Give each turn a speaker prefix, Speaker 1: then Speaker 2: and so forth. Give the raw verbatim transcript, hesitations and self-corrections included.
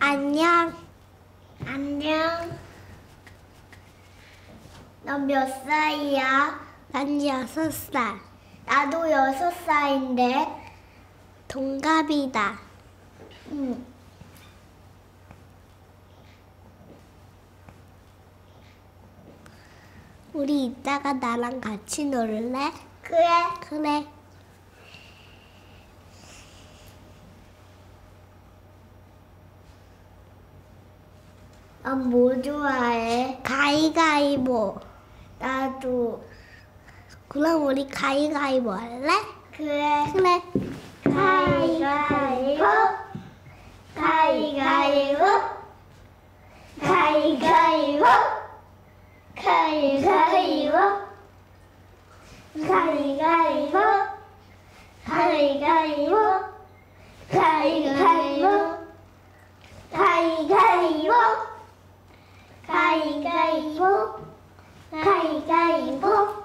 Speaker 1: 안녕.
Speaker 2: 안녕. 너 몇 살이야?
Speaker 1: 난 여섯 살.
Speaker 2: 나도 여섯 살인데.
Speaker 1: 동갑이다.
Speaker 2: 응.
Speaker 1: 우리 이따가 나랑 같이 놀래?
Speaker 2: 그래.
Speaker 1: 그래.
Speaker 2: 넌 뭐 좋아해?
Speaker 1: 가위가위보.
Speaker 2: 나도.
Speaker 1: 그럼 우리 가위가위보 할래?
Speaker 2: 그래.
Speaker 1: 그래.
Speaker 2: 가위가위보. 가위가위보. 가위가위보. 가위가위보. 가위가위보. 가위가위보. 가위가위보. 가위가위보. 가위가위보. 가위가위보.